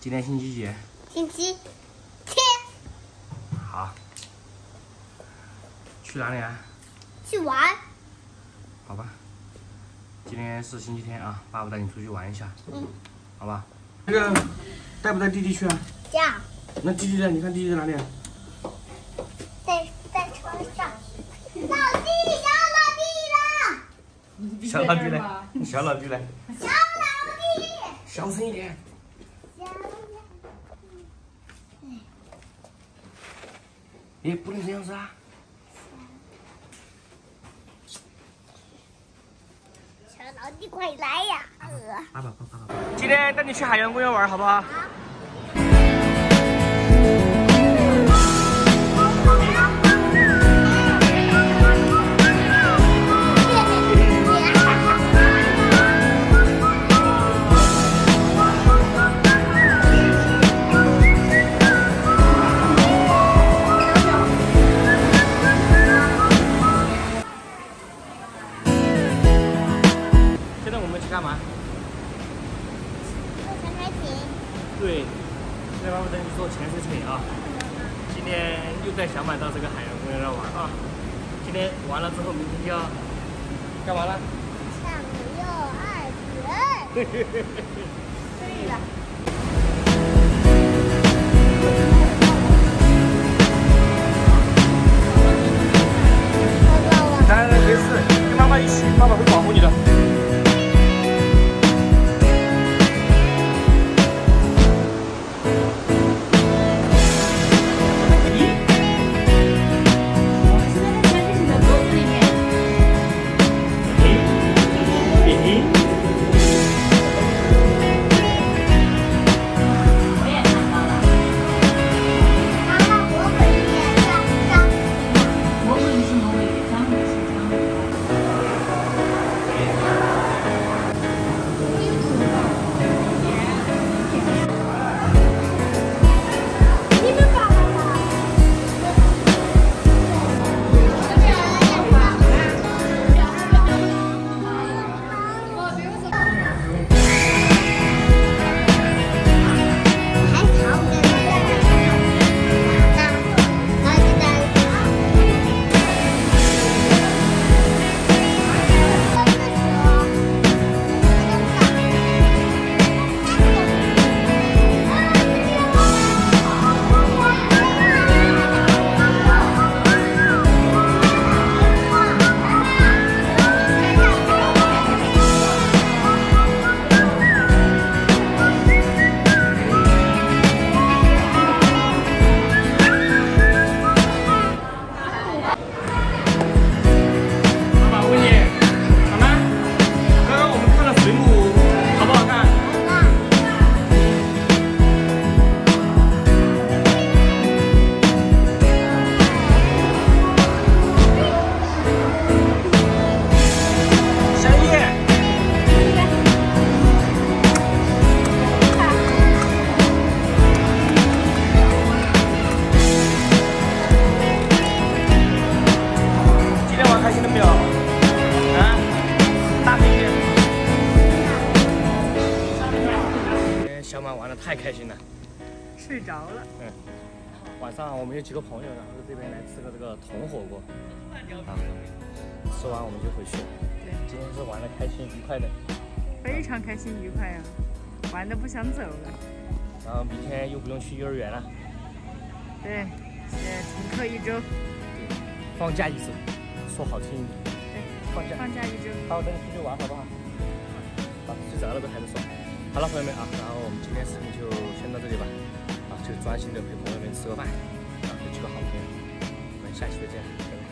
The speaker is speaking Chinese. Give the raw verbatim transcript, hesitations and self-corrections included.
今天星期几？ 星期天。 好。去哪里啊？ 去玩。 好吧。今天是星期天啊，爸爸带你出去玩一下。嗯。好吧。那个，带不带弟弟去啊？ 家。 那弟弟呢？你看弟弟在哪里？ 在在车上。老弟，小老弟了。 小老弟呢？小老弟呢？ 小老弟。 小声一点。哎，不能这样子啊！ 小老弟，快来呀！ 爸爸，爸爸，爸爸。今天带你去海洋公园玩，好不好？好。干嘛？ 坐潜水艇。 对，现在爸爸带你坐潜水艇啊！今天又带小满到这个海洋公园来玩啊！今天完了之后，明天就要干嘛了？ 上幼儿园。对了。 来来来，没事，跟妈妈一起，爸爸会保护你的。小满玩的太开心了， 睡着了。 嗯，晚上我们有几个朋友，然后在这边来吃个这个铜火锅，啊，吃完我们就回去了。 对， 今天是玩的开心愉快的， 非常开心愉快啊，玩的不想走了。 然后明天又不用去幼儿园了。 对，现在停课一周。 对，放假一周，说好听一点。 对， 放假。 放假一周。 好，带你出去玩好不好？好，睡着了都还在说。好了，朋友们啊，然后我们今天视频就先到这里吧，啊，就专心的陪朋友们吃个饭，啊，有几个好朋友，我们下期再见。